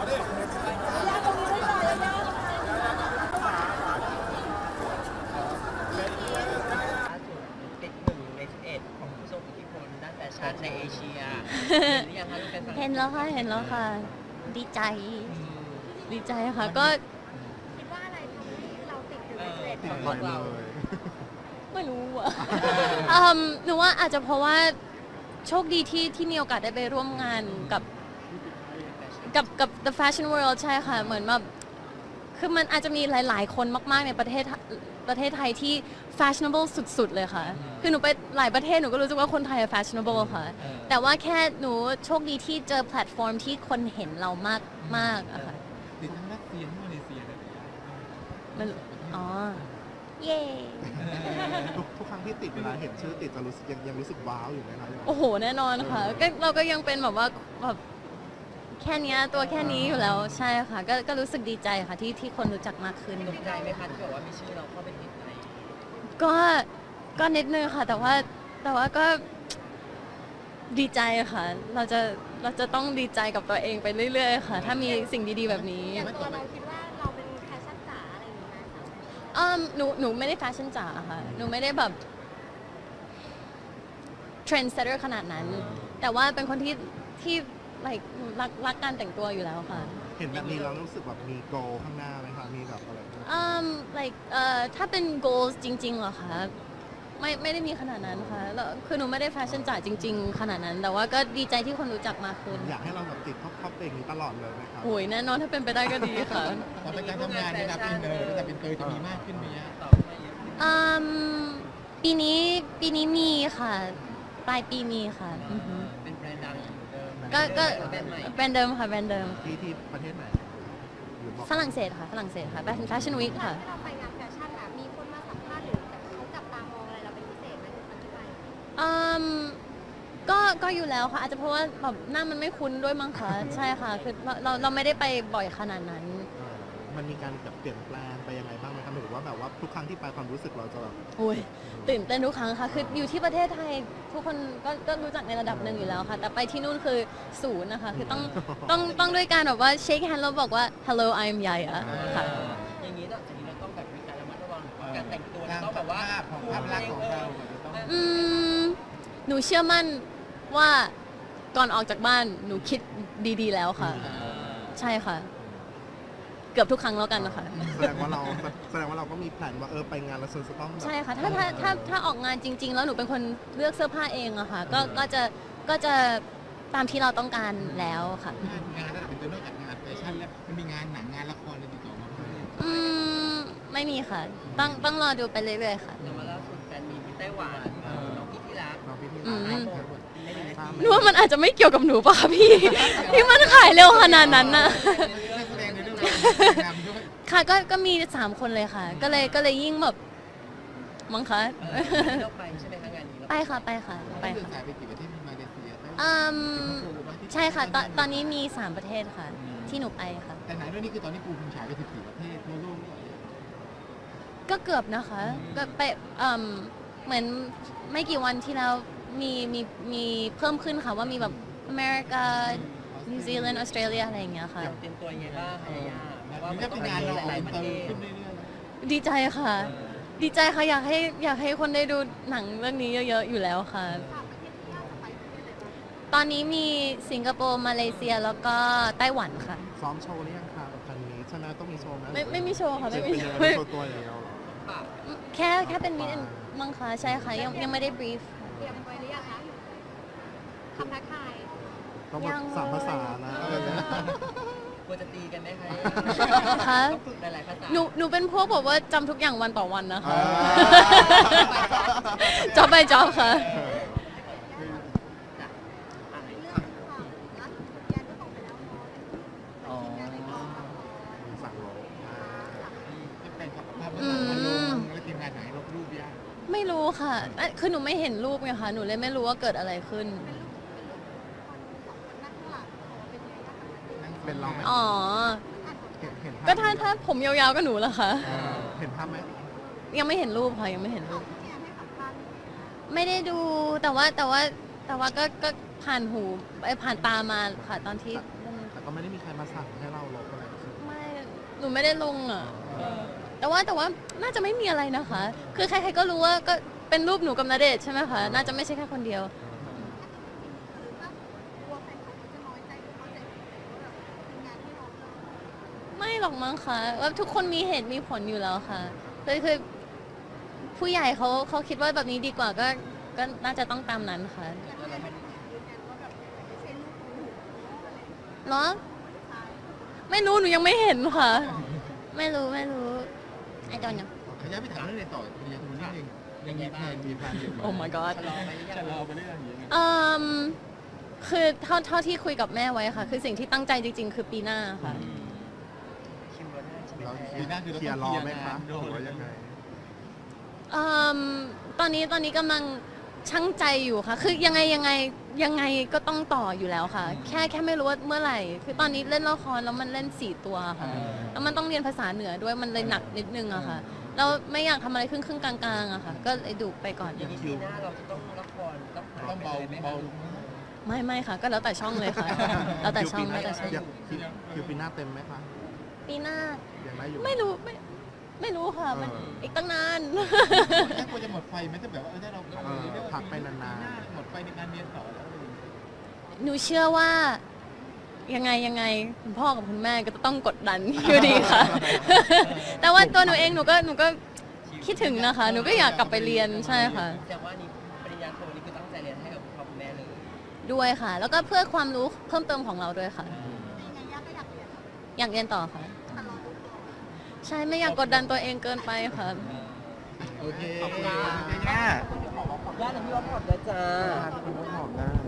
ติด1 ใน 11ของผู้ทรงอิทธิพลด้านแฟชั่นในเอเชียหรือยังคะลูกเป็นเห็นแล้วค่ะเห็นแล้วค่ะ ดีใจดีใจค่ะก็คิดว่าอะไรทำให้เราติดอยู่ในเทรนด์ติดของเราไม่รู้อ่ะ หนูว่าอาจจะเพราะว่าโชคดีที่มีโอกาสได้ไปร่วมงานกับ The Fashion World ใช่ค่ะเหมือนแบบคือมันอาจจะมีหลายๆคนมากๆในประเทศไทยที่ fashionable สุดๆเลยค่ะคือหนูไปหลายประเทศหนูก็รู้สึกว่าคนไทย fashionable ค่ะแต่ว่าแค่หนูโชคดีที่เจอแพลตฟอร์มที่คนเห็นเรามากๆอะค่ะติดทั้งรัสเซียทั้งมาเลเซียเลยมันอ๋อเย่ทุกครั้งที่ติดเวลาเห็นชื่อติดจะรู้สึกยังรู้สึกว้าวอยู่ไหมคะโอ้โหแน่นอนค่ะก็เราก็ยังเป็นแบบว่าแบบแค่เนี้ยตัวแค่นี้อยู่แล้วใช่ค่ะก็รู้สึกดีใจค่ะที่คนรู้จักมากขึ้นตกใจไหมคะที่บอกว่ามีชื่อเราเข้าไปติดในก็นิดนึงค่ะแต่ว่าก็ดีใจค่ะ เราจะต้องดีใจกับตัวเองไปเรื่อยๆค่ะถ้ามีสิ่งดีๆแบบนี้อย่างตัวเราคิดว่าเราเป็นแฟชั่นจ๋าอะไรอย่างนี้ไหมคะหนูไม่ได้แฟชั่นจ๋าค่ะหนูไม่ได้แบบเทรนด์เซตเตอร์ขนาดนั้น แต่ว่าเป็นคนที่like รักการแต่งตัวอยู่แล้วค่ะเห็นแบบนี้เรารู้สึกแบบมีโกข้างหน้าไหมคะมีแบบอะไร like ถ้าเป็น goals จริงๆเหรอคะไม่ได้มีขนาดนั้นค่ะแล้วคือหนูไม่ได้แฟชั่นจ๋าจริงๆขนาดนั้น แต่ว่าก็ดีใจที่คนรู้จักมากขึ้นอยากให้เราแบบติดท็อปอย่างนี้ตลอดเลยไหมครับโอ้ยแน่นอนถ้าเป็นไปได้ก็ดีค่ะตอนเป็นการทำงานระดับอินเตอร์ระดับอินเตอร์จะมีมากขึ้นไหมอะต่อมาเยอะปีนี้มีค่ะปลายปีมีค่ะอือฮึเป็นแบรนด์ดังเหมือนเดิมก็แบรนด์ใหม่แบรนด์เดิมค่ะแบรนด์เดิมที่ประเทศไหนหรือบอกฝรั่งเศสค่ะแฟชั่นวีคค่ะที่เราไปงานแฟชั่นอะมีคนมาสัมภาษณ์หรือเขาจับตามองอะไรเราเป็นพิเศษไหมทุกครั้งที่ไปก็อยู่แล้วค่ะอาจจะเพราะว่าแบบหน้ามันไม่คุ้นด้วยมั้งคะใช่ค่ะคือเราไม่ได้ไปบ่อยขนาดนั้นมันมีการแบบเปลี่ยนแปลงไปยังไงบ้างไหมครับหรือว่าแบบว่าทุกครั้งที่ไปความรู้สึกเราจะแบบโอ้ยตื่นเต้นทุกครั้งค่ะคืออยู่ที่ประเทศไทยทุกคนก็รู้จักในระดับหนึ่งอยู่แล้วค่ะแต่ไปที่นู่นคือศูนย์นะคะคือต้องด้วยการแบบว่าเช็คแฮนด์แล้วบอกว่า hello I'm Yaya ค่ะอย่างนี้จากนี้เราต้องแบบมีการระมัดระวังการแต่งตัวเราต้องแบบว่าของภาพลักษณ์ของเราจะต้องหนูเชื่อมั่นว่าก่อนออกจากบ้านหนูคิดดีๆแล้วค่ะ ใช่ค่ะ เกือบทุกครั้งแล้วกันนะคะแสดงว่าเราก็มีแผนว่าไปงานแล้วจะต้องแบบใช่ค่ะถ้าออกงานจริง ๆ แล้วหนูเป็นคนเลือกเสื้อผ้าเองอะค่ะก็จะตามที่เราต้องการแล้วค่ะงานระดับอินเตอร์นอกจากงานแฟชั่นแล้วมันมีงานหนังงานละครอะไรติดต่อมาไหมไม่มีค่ะต้องรอดูไปเรื่อยๆค่ะแต่ว่าล่าสุดแฟนมีที่ไต้หวันน้องพี่ที่รักเราพิธีอืการมไม่ได้หนูว่ามันอาจจะไม่เกี่ยวกับหนูป่ะคะพี่ ที่มันขายเร็วขนาดนั้นนะนักแสดงในเรื่องราวด้วยค่ะก็มี3 คนเลยค่ะ ก็เลยยิ่งแบบมั้งคะเราไปใช่ไหมคะงานนี้ไปค่ะไปเดินค่ะสายไปกี่ประเทศมาเลเซียใช่ค่ะตอนนี้มี3 ประเทศค่ะ ที่หนูไปค่ะแต่หนังเรื่องนี้คือตอนนี้ปูคุณฉายไป14ประเทศทั่วโลกก็เกือบนะคะก็ไปเหมือนไม่กี่วันที่แล้วมีเพิ่มขึ้นค่ะว่ามีแบบอเมริกานิวซีแลนด์ออสเตรเลียอะไรอย่างเงี้ยค่ะเตรียมตัวยังไงบ้างพยายามเพราะว่ามันมันก็ต้เป็องนไปงานเราหลายอินประเตอเทร์ศขึ้นเรื่อยดีใจค่ะ ดีใจค่ะอยากให้คนได้ดูหนังเรื่องนี้เยอะๆอยู่แล้วค่ะ ตอนนี้มีสิงคโปร์มาเลเซียแล้วก็ไต้หวันค่ะซ้อมโชว์หรือยังคะกับคันนี้ใช่ไหมต้องมีโชว์ไหมไม่มีโชว์ค่ะจะไม่มีเป็นโชยังว์ไงโชว์ตัวอย่างเดียวเหรอแค่เป็นมินมังคะใช่ค่ะยังไม่ได้บรีฟเตรียมไว้หรือยังคะคำทักทายต้องแบบ3 ภาษานะอะไรเงี้ยกลัวจะตีกันไหมคะค่ะต้องฝึกหลายๆภาษาหนูเป็นพวกแบบว่าจำทุกอย่างวันต่อวันนะคะอ่าจอบไปจอบค่ะเรื่องของล่าสุดแยนก็ตกไปแล้วเนาะอ๋อสั่งโลๆเป็นกับภาพลักษณ์ของโลกและทีมงานไหนลบรูปยากไม่รู้ค่ะคือหนูไม่เห็นรูปไงคะหนูเลยไม่รู้ว่าเกิดอะไรขึ้นนั่งข้างหลังเป็นไงบ้างคะเป็นเราไหมอ๋อเห็นภาพก็ถ้าผมยาวๆก็หนูละค่ะเห็นภาพไหมยังไม่เห็นรูปค่ะยังไม่เห็นรูปที่แอนให้สัมภาษณ์ไม่ได้ดูแต่ว่าก็ผ่านหูผ่านตามาค่ะตอนที่แต่ก็ไม่ได้มีใครมาสั่งให้เราลบอะไรใช่ไหมไม่หนูไม่ได้ลงอ่ะแต่ว่าน่าจะไม่มีอะไรนะคะ คือใครๆก็รู้ว่าก็เป็นรูปหนูกับณเดชน์ใช่ไหมคะน่าจะไม่ใช่แค่คนเดียวกลัวแฟนคลับจะน้อยใจหรือเข้าใจผิดว่าแบบเป็นงานที่เราทำไม่หรอกมั้งคะว่าทุกคนมีเหตุมีผลอยู่แล้วค่ะคือผู้ใหญ่เขาคิดว่าแบบนี้ดีกว่าก็น่าจะต้องตามนั้นค่ะแล้วเราไม่ยืนยันว่าแบบไม่ใช่ลูกของหนูอะไรอย่างเงี้ยเนาะไม่รู้หนูยังไม่เห็นค่ะ ไม่รู้ไอ้ตอนยังขย้ายไปถามเรื่องเรียนต่อปริญญาโทนิดนึงยังไงบ้างมีแพลนอยู่ไหม Oh my god ชะลอไปหรือยังจะรอไปเรื่อยอย่างเงี้ยคือเท่าที่คุยกับแม่ไว้ค่ะ คือสิ่งที่ตั้งใจจริงๆ คือปีหน้าค่ะคิวรถได้ใช่ไหมเราแพปีหน้าคือเราเคลียต้องร์รอไหมเคลียร์คะงานหรือว่ายังไงตอนนี้กำลังชั่งใจอยู่ค่ะ คือยังไงก็ต้องต่ออยู่แล้วค่ะ แค่ไม่รู้ว่าเมื่อไหร่ คือตอนนี้เล่นละครแล้วมันเล่น4 ตัวค่ะ แล้วมันต้องเรียนภาษาเหนือด้วยมันเลยหนักนิดนึงอะค่ะ เราไม่อยากทำอะไรครึ่งกลางๆอะค่ะ ก็เลยดูไปก่อนอย่างนี้ปีหน้าเราจะต้องละครต้องหายต้องไปเบาเลยไหมเบาไม่ค่ะ ก็แล้วแต่ช่องเลยค่ะ แล้วแต่ช่องแล้วแต่ช่องคิวปีหน้าเต็มไหมคะปีหน้ายังได้อยู่ไม่รู้ค่ะ มันอีกตั้งนานแค่กลัวจะหมดไฟไหมถ้าแบบว่าถ้าเราพักไปนานหมดไฟในการเรียนต่อแล้วอะไรอย่างเงี้ยหนูเชื่อว่ายังไงคุณพ่อกับคุณแม่ก็จะต้องกดดัน อยู่ดีค่ะ แต่ว่าตัวหนูเองหนูก็คิดถึงนะคะ หนูก็อยากกลับไปเรียนใช่ค่ะแต่ว่านี่ปริญญาโทนี่คือตั้งใจเรียนให้กับคุณพ่อคุณแม่เลยด้วยค่ะ แล้วก็เพื่อความรู้เพิ่มเติมของเราด้วยค่ะยังไงย่าก็อยากเรียนอยากเรียนต่อค่ะแต่รอดูก่อนใช่ไม่อยากกดดันตัวเองเกินไปค่ะโอเคขอบคุณย่าย่าหนูพี่ว่าพอดนะจ๊ะๆคุณหอมได้